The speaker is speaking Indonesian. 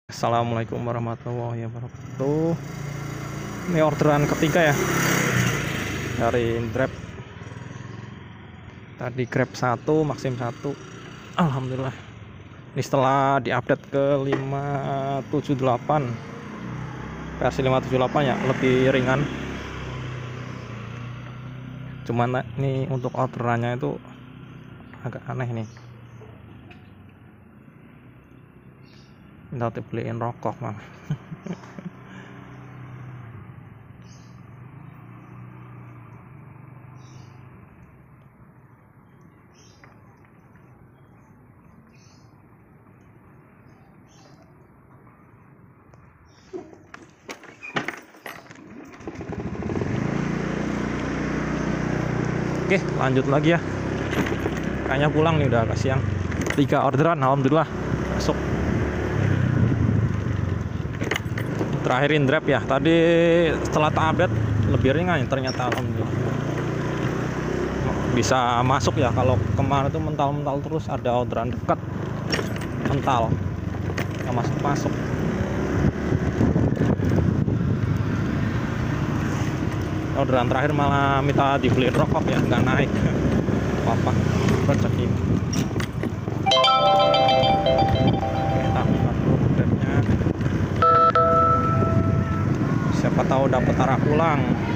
Assalamualaikum warahmatullahi wabarakatuh. Ini orderan ketiga ya dari Grab. Tadi Grab 1, Maxim 1. Alhamdulillah. Ini setelah diupdate ke 578. Versi 578 ya, lebih ringan. Cuman ini untuk orderannya itu agak aneh nih. Minta dibeliin rokok, Bang. Oke, lanjut lagi ya. Kayaknya pulang nih, udah agak siang. 3 orderan, alhamdulillah masuk. Terakhirin Grab ya. Tadi setelah update lebih ringan ternyata, alhamdulillah. Bisa masuk ya. Kalau kemarin itu mental-mental terus, ada orderan dekat mental yang masuk. Orderan terakhir malah minta dibeliin rokok ya, nggak naik apa-apa, rezeki. Oke, tapi ordernya siapa tahu dapat arah pulang.